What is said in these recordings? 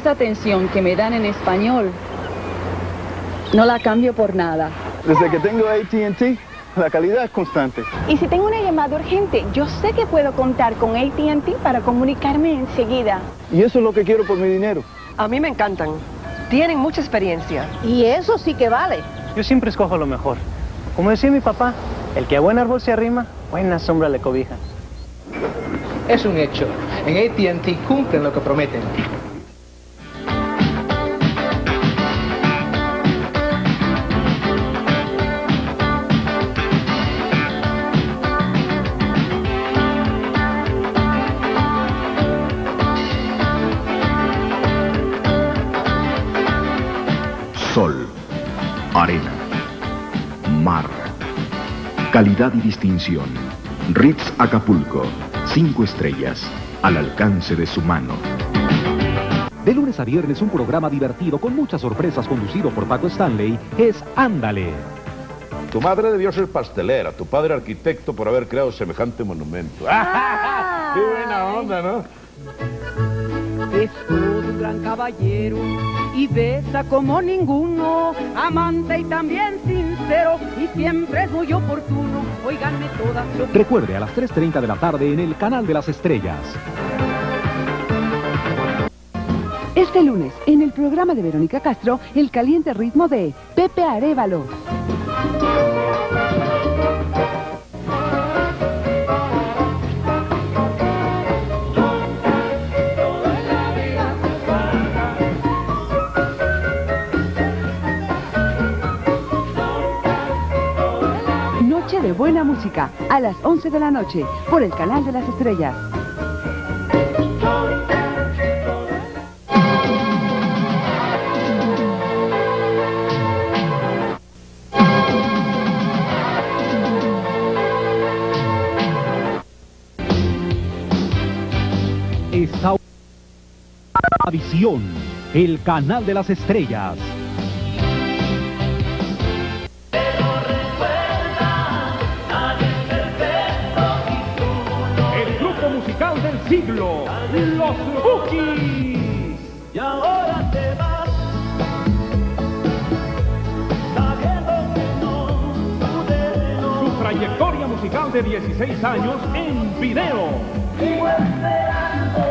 Esa atención que me dan en español, no la cambio por nada. Desde que tengo AT&T, la calidad es constante. Y si tengo una llamada urgente, yo sé que puedo contar con AT&T para comunicarme enseguida. Y eso es lo que quiero por mi dinero. A mí me encantan. Tienen mucha experiencia. Y eso sí que vale. Yo siempre escojo lo mejor. Como decía mi papá, el que a buen árbol se arrima, buena sombra le cobija. Es un hecho. En AT&T cumplen lo que prometen. Sol, arena, mar, calidad y distinción. Ritz Acapulco, 5 estrellas, al alcance de su mano. De lunes a viernes un programa divertido con muchas sorpresas conducido por Paco Stanley es Ándale. Tu madre debió ser pastelera, tu padre arquitecto por haber creado semejante monumento. ¡Qué buena onda, ¿no? Es todo un gran caballero y besa como ninguno, amante y también sincero, y siempre es muy oportuno. Óiganme todas. Recuerde, a las 3:30 de la tarde en el Canal de las Estrellas. Este lunes, en el programa de Verónica Castro, el caliente ritmo de Pepe Arévalo. Noche de buena música, a las 11 de la noche, por el Canal de las Estrellas. Está Visión, el Canal de las Estrellas. El grupo musical del siglo, los Bukis. Y ahora te vas, sabiendo que no pude, no. Su trayectoria musical de 16 años en video. Sigo esperando,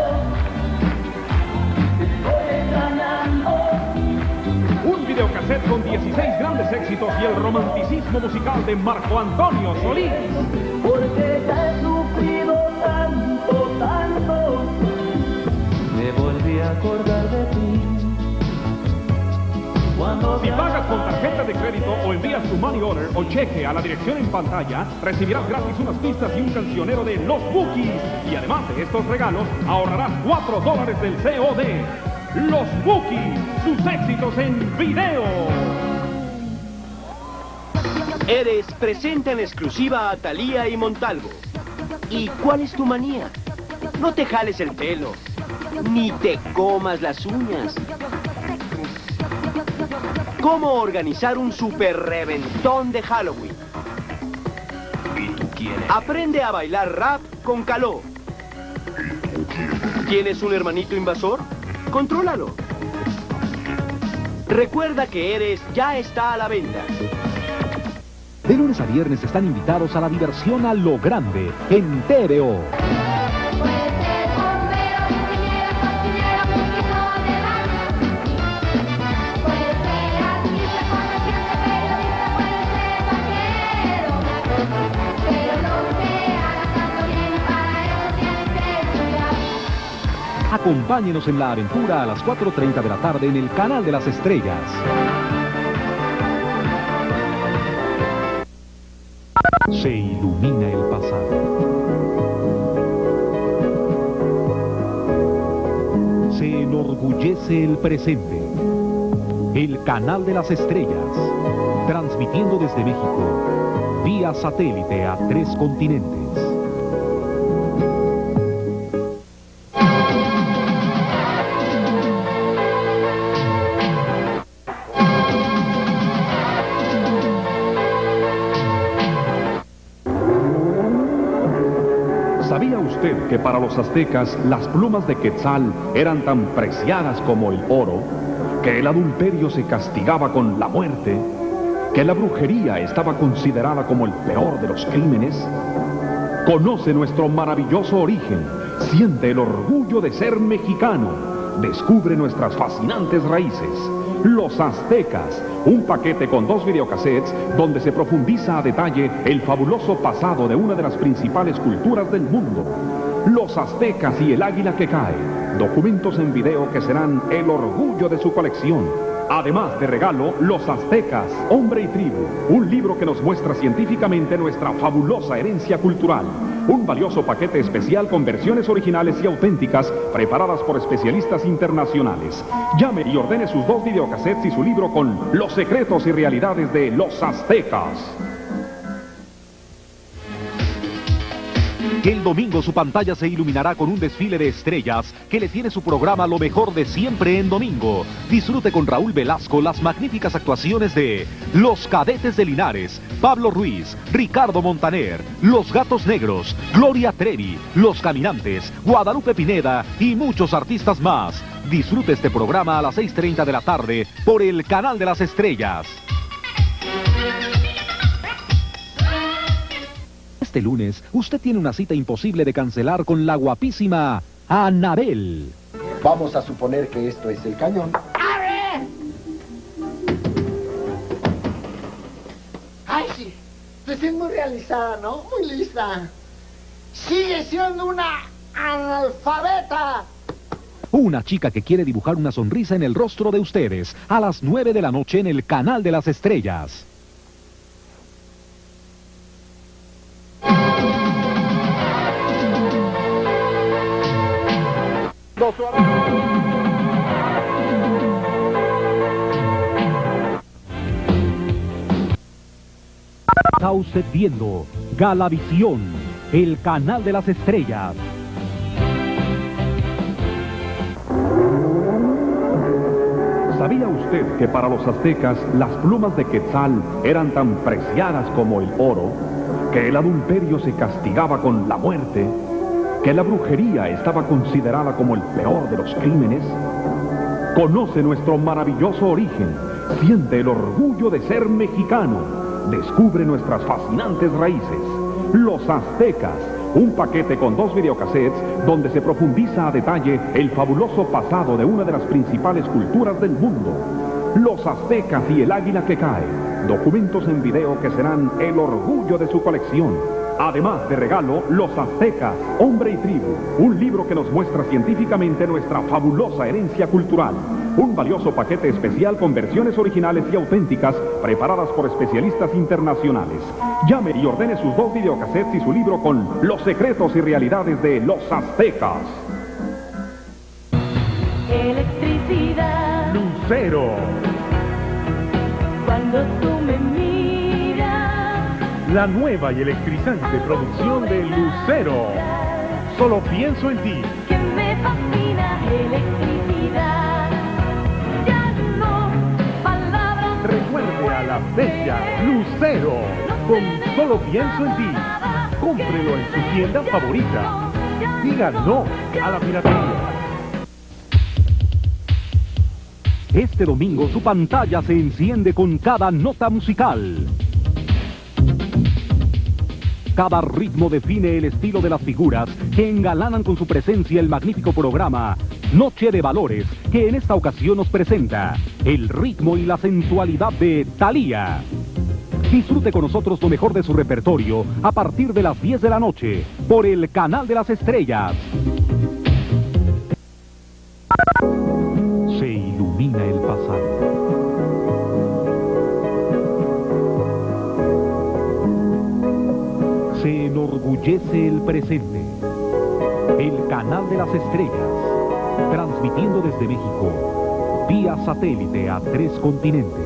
estoy extrañando. Un videocassette con 16 grandes éxitos y el romanticismo musical de Marco Antonio Solís. Porque ya he sufrido tanto, tanto. Me volví a acordar de ti. Si pagas con tarjeta de crédito o envías tu money order o cheque a la dirección en pantalla, recibirás gratis unas pistas y un cancionero de Los Bukis. Y además de estos regalos, ahorrarás $4 del COD. Los Bukis, sus éxitos en video. Eres presenta en exclusiva a Thalía y Montalvo. ¿Y cuál es tu manía? No te jales el pelo, ni te comas las uñas. ¿Cómo organizar un super reventón de Halloween? ¿Y tú quieres? Aprende a bailar rap con Caló. ¿Tienes un hermanito invasor? Contrólalo. Recuerda que Eres ya está a la venta. De lunes a viernes están invitados a la diversión a lo grande en TVO. Acompáñenos en la aventura a las 4:30 de la tarde en el Canal de las Estrellas. Se ilumina el pasado. Se enorgullece el presente. El Canal de las Estrellas, transmitiendo desde México, vía satélite a 3 continentes. ¿Sabía usted que para los aztecas las plumas de Quetzal eran tan preciadas como el oro? ¿Que el adulterio se castigaba con la muerte? ¿Que la brujería estaba considerada como el peor de los crímenes? Conoce nuestro maravilloso origen, siente el orgullo de ser mexicano, descubre nuestras fascinantes raíces. Los Aztecas, un paquete con 2 videocassettes donde se profundiza a detalle el fabuloso pasado de una de las principales culturas del mundo. Los Aztecas y el águila que cae, documentos en video que serán el orgullo de su colección. Además de regalo, Los Aztecas, Hombre y Tribu, un libro que nos muestra científicamente nuestra fabulosa herencia cultural. Un valioso paquete especial con versiones originales y auténticas preparadas por especialistas internacionales. Llame y ordene sus 2 videocassettes y su libro con Los secretos y realidades de Los Aztecas. El domingo su pantalla se iluminará con un desfile de estrellas que le tiene su programa Lo mejor de siempre en domingo. Disfrute con Raúl Velasco las magníficas actuaciones de Los Cadetes de Linares, Pablo Ruiz, Ricardo Montaner, Los Gatos Negros, Gloria Trevi, Los Caminantes, Guadalupe Pineda y muchos artistas más. Disfrute este programa a las 6:30 de la tarde por el Canal de las Estrellas. Este lunes, usted tiene una cita imposible de cancelar con la guapísima Anabel. Vamos a suponer que esto es el cañón. ¡Arre! Ay, sí. Pues es muy realizada, ¿no? Muy lista. Sigue siendo una analfabeta. Una chica que quiere dibujar una sonrisa en el rostro de ustedes a las 9 de la noche en el Canal de las Estrellas. Está usted viendo Galavisión, el Canal de las Estrellas. ¿Sabía usted que para los aztecas las plumas de Quetzal eran tan preciadas como el oro? ¿Que el adulterio se castigaba con la muerte? ¿Que la brujería estaba considerada como el peor de los crímenes? Conoce nuestro maravilloso origen, siente el orgullo de ser mexicano, descubre nuestras fascinantes raíces. Los Aztecas, un paquete con 2 videocassettes donde se profundiza a detalle el fabuloso pasado de una de las principales culturas del mundo. Los Aztecas y el águila que cae, documentos en video que serán el orgullo de su colección. Además de regalo, Los Aztecas, Hombre y Tribu, un libro que nos muestra científicamente nuestra fabulosa herencia cultural. Un valioso paquete especial con versiones originales y auténticas preparadas por especialistas internacionales. Llame y ordene sus 2 videocassettes y su libro con Los secretos y realidades de Los Aztecas. Electricidad. Lucero. Cuando tú me miras. La nueva y electrizante producción de Lucero. Solo pienso en ti. Que me fascina electricidad. Ya no palabras. Recuerde a la bella Lucero. Con Solo pienso en ti. Cómprelo en su tienda favorita. Diga no a la piratería. Este domingo su pantalla se enciende con cada nota musical. Cada ritmo define el estilo de las figuras que engalanan con su presencia el magnífico programa Noche de Valores, que en esta ocasión nos presenta el ritmo y la sensualidad de Thalía. Disfrute con nosotros lo mejor de su repertorio a partir de las 10 de la noche por el Canal de las Estrellas. Se ilumina el pasado. Se enorgullece el presente. El Canal de las Estrellas, transmitiendo desde México, vía satélite a 3 continentes.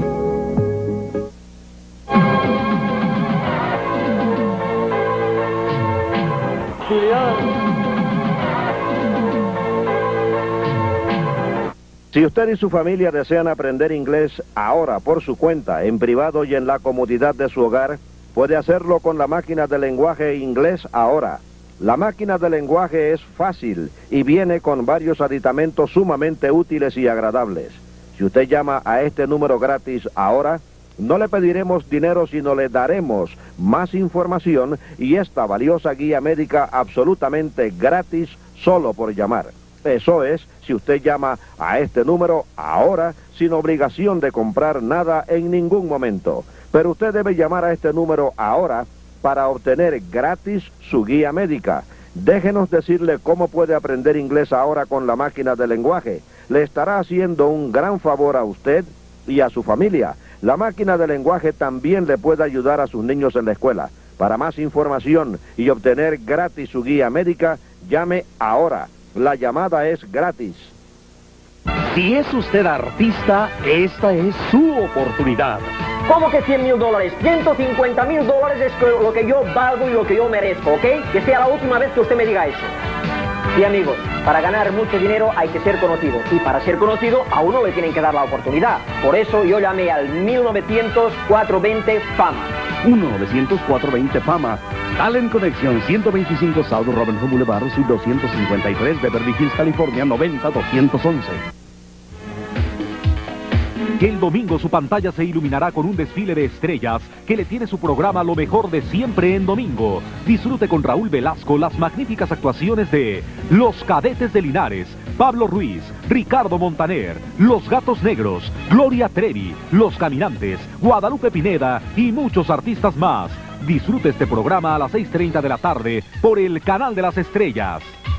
Si usted y su familia desean aprender inglés ahora por su cuenta, en privado y en la comodidad de su hogar, puede hacerlo con la máquina de lenguaje Inglés Ahora, La máquina de lenguaje es fácil y viene con varios aditamentos sumamente útiles y agradables. Si usted llama a este número gratis ahora, no le pediremos dinero, sino le daremos más información y esta valiosa guía médica absolutamente gratis solo por llamar. Eso es, si usted llama a este número ahora, sin obligación de comprar nada en ningún momento. Pero usted debe llamar a este número ahora para obtener gratis su guía médica. Déjenos decirle cómo puede aprender inglés ahora con la máquina de lenguaje. Le estará haciendo un gran favor a usted y a su familia. La máquina de lenguaje también le puede ayudar a sus niños en la escuela. Para más información y obtener gratis su guía médica, llame ahora. La llamada es gratis. Si es usted artista, esta es su oportunidad. ¿Cómo que $100,000? $150,000 es lo que yo valgo y lo que yo merezco, ¿ok? Que sea la última vez que usted me diga eso. Sí, amigos, para ganar mucho dinero hay que ser conocido. Y para ser conocido, a uno le tienen que dar la oportunidad. Por eso yo llamé al 1-900-420-FAMA. 1-900-420-FAMA. Talent Connection, 125 South Robin Hood Boulevard, Suite 253, Beverly Hills, California, 90211. El domingo su pantalla se iluminará con un desfile de estrellas que le tiene su programa Lo Mejor de Siempre en domingo. Disfrute con Raúl Velasco las magníficas actuaciones de Los Cadetes de Linares, Pablo Ruiz, Ricardo Montaner, Los Gatos Negros, Gloria Trevi, Los Caminantes, Guadalupe Pineda y muchos artistas más. Disfrute este programa a las 6:30 de la tarde por el Canal de las Estrellas.